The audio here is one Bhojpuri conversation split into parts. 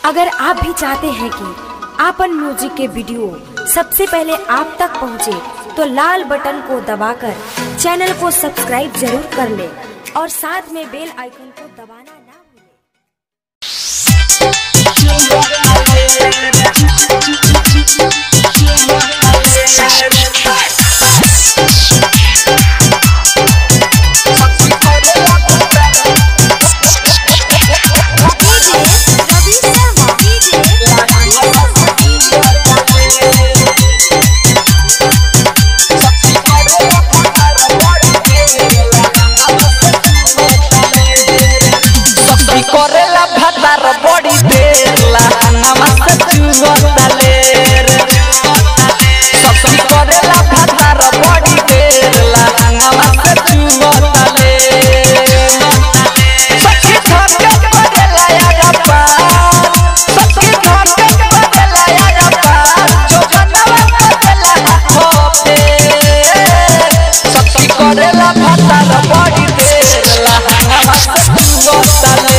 अगर आप भी चाहते हैं कि आपन म्यूजिक के वीडियो सबसे पहले आप तक पहुंचे, तो लाल बटन को दबाकर चैनल को सब्सक्राइब जरूर कर ले और साथ में बेल आइकन को दबाना ना भूलें। करेला भातार बड़ी देर लहंगा से चुगताले सब्जी करेला भातार बड़ी देर लहंगा से चुगताले सखी धके करेला या पार सखी धके करेला या पार जो बनवा करेला होते सब्जी करेला भातार बड़ी देर लहंगा से चुगताले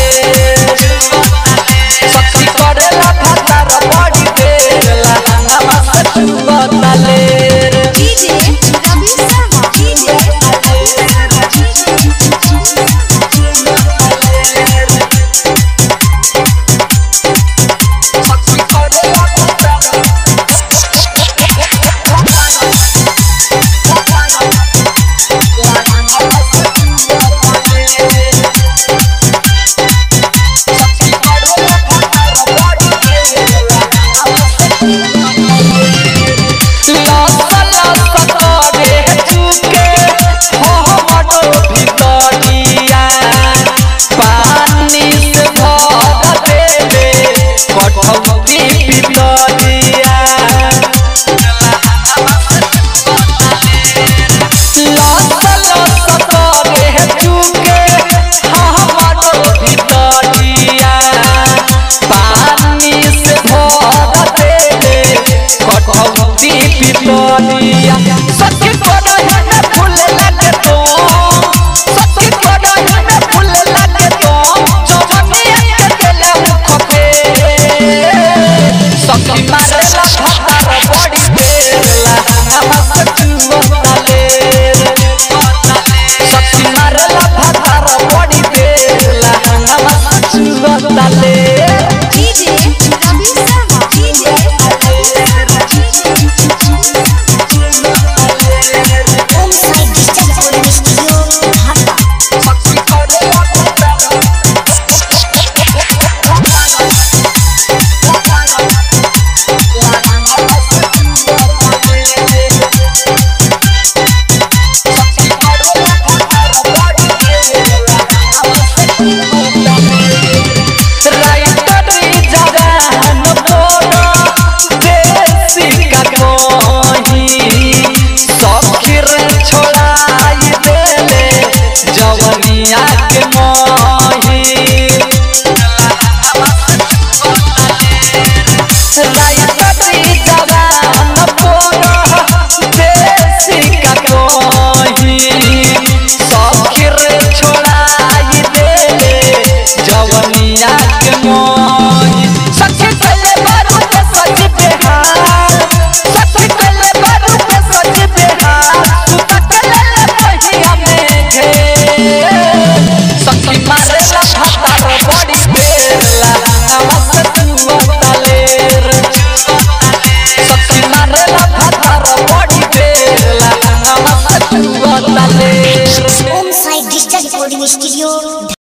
Om Sai Digital Recording Studio।